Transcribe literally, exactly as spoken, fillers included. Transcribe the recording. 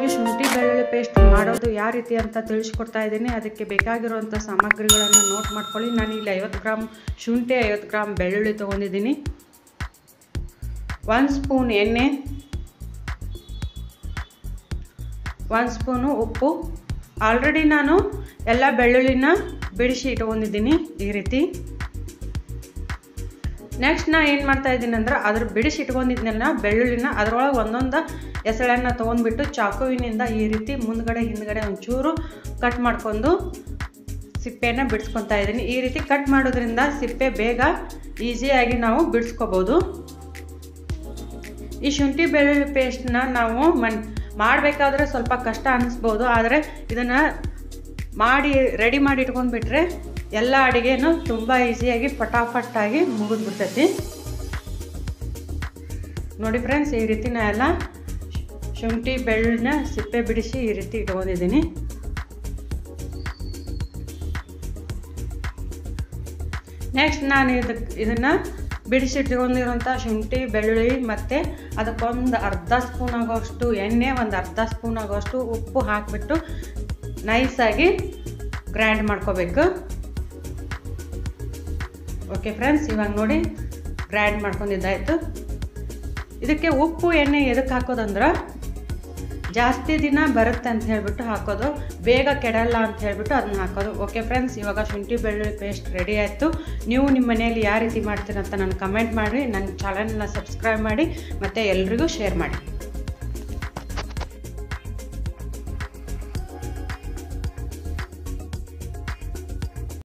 ಶುಂಠಿ ಬೆಳ್ಳುಳ್ಳಿ ಪೇಸ್ಟ್ ಮಾಡೋದು ಯಾವ ರೀತಿ ಅಂತ ತಿಳಿಸ್ಕೊಡ್ತಾ ಇದ್ದೀನಿ. ಅದಕ್ಕೆ ಬೇಕಾಗಿರುವಂಥ ಸಾಮಗ್ರಿಗಳನ್ನು ನೋಟ್ ಮಾಡ್ಕೊಳ್ಳಿ. ನಾನು ಇಲ್ಲಿ ಐವತ್ತು ಗ್ರಾಮ್ ಶುಂಠಿ, ಐವತ್ತು ಗ್ರಾಮ್ ಬೆಳ್ಳುಳ್ಳಿ ತೊಗೊಂಡಿದ್ದೀನಿ. ಒಂದು ಸ್ಪೂನ್ ಎಣ್ಣೆ, ಒಂದು ಸ್ಪೂನು ಉಪ್ಪು. ಆಲ್ರೆಡಿ ನಾನು ಎಲ್ಲ ಬೆಳ್ಳುಳ್ಳಿನ ಬಿಡಿಸಿ ಇಟ್ಕೊಂಡಿದ್ದೀನಿ ಈ ರೀತಿ. ನೆಕ್ಸ್ಟ್ ನಾ ಏನು ಮಾಡ್ತಾ ಇದ್ದೀನಿ ಅಂದ್ರೆ ಅದ್ರ ಬಿಡಿಸಿ ಇಟ್ಕೊಂಡಿದ್ನೆಲ್ಲ ಬೆಳ್ಳುಳ್ಳಿನ ಅದರೊಳಗೆ ಒಂದೊಂದು ಎಸಳನ್ನು ತೊಗೊಂಡ್ಬಿಟ್ಟು ಚಾಕುವಿನಿಂದ ಈ ರೀತಿ ಮುಂದ್ಗಡೆ ಹಿಂದ್ಗಡೆ ಒಂಚೂರು ಕಟ್ ಮಾಡ್ಕೊಂಡು ಸಿಪ್ಪೆನ ಬಿಡಿಸ್ಕೊತಾ ಇದ್ದೀನಿ. ಈ ರೀತಿ ಕಟ್ ಮಾಡೋದ್ರಿಂದ ಸಿಪ್ಪೆ ಬೇಗ ಈಸಿಯಾಗಿ ನಾವು ಬಿಡಿಸ್ಕೋಬೋದು. ಈ ಶುಂಠಿ ಬೆಳ್ಳುಳ್ಳಿ ಪೇಸ್ಟನ್ನ ನಾವು ಮನ್ ಮಾಡಬೇಕಾದ್ರೆ ಸ್ವಲ್ಪ ಕಷ್ಟ ಅನ್ನಿಸ್ಬೋದು, ಆದರೆ ಇದನ್ನು ಮಾಡಿ ರೆಡಿ ಮಾಡಿ ಇಟ್ಕೊಂಡ್ಬಿಟ್ರೆ ಎಲ್ಲ ಅಡುಗೆನೂ ತುಂಬ ಈಸಿಯಾಗಿ ಫಟಾಫಟ್ಟಾಗಿ ಮುಗಿದ್ಬಿಡ್ತೈತಿ. ನೋಡಿ ಫ್ರೆಂಡ್ಸ್, ಈ ರೀತಿ ನಾ ಎಲ್ಲ ಶುಂಠಿ ಬೆಳ್ಳುಳ್ಳಿನ ಸಿಪ್ಪೆ ಬಿಡಿಸಿ ಈ ರೀತಿ ಇಟ್ಕೊಂಡಿದ್ದೀನಿ. ನೆಕ್ಸ್ಟ್ ನಾನು ಇದಕ್ಕೆ ಇದನ್ನು ಬಿಡಿಸಿಟ್ಕೊಂಡಿರೋಂಥ ಶುಂಠಿ ಬೆಳ್ಳುಳ್ಳಿ ಮತ್ತು ಅದಕ್ಕೊಂದು ಅರ್ಧ ಸ್ಪೂನ್ ಆಗೋಷ್ಟು ಎಣ್ಣೆ, ಒಂದು ಅರ್ಧ ಸ್ಪೂನ್ ಆಗೋಷ್ಟು ಉಪ್ಪು ಹಾಕಿಬಿಟ್ಟು ನೈಸಾಗಿ ಗ್ರೈಂಡ್ ಮಾಡ್ಕೋಬೇಕು. ಓಕೆ ಫ್ರೆಂಡ್ಸ್, ಇವಾಗ ನೋಡಿ ಗ್ರೈಂಡ್ ಮಾಡ್ಕೊಂಡಿದ್ದಾಯಿತು. ಇದಕ್ಕೆ ಉಪ್ಪು ಎಣ್ಣೆ ಎದಕ್ಕೆ ಹಾಕೋದಂದ್ರೆ ಜಾಸ್ತಿ ದಿನ ಬರುತ್ತೆ ಅಂತ ಹೇಳಿಬಿಟ್ಟು ಹಾಕೋದು, ಬೇಗ ಕೆಡಲ್ಲ ಅಂತ ಹೇಳಿಬಿಟ್ಟು ಅದನ್ನ ಹಾಕೋದು. ಓಕೆ ಫ್ರೆಂಡ್ಸ್, ಇವಾಗ ಶುಂಠಿ ಬೆಳ್ಳುಳ್ಳಿ ಪೇಸ್ಟ್ ರೆಡಿ ಆಯಿತು. ನೀವು ನಿಮ್ಮ ಮನೆಯಲ್ಲಿ ಯಾವ ರೀತಿ ಮಾಡ್ತೀರಂತ ನಾನು ಕಮೆಂಟ್ ಮಾಡಿ, ನನ್ನ ಚಾನಲ್ನ ಸಬ್ಸ್ಕ್ರೈಬ್ ಮಾಡಿ ಮತ್ತು ಎಲ್ರಿಗೂ ಶೇರ್ ಮಾಡಿ.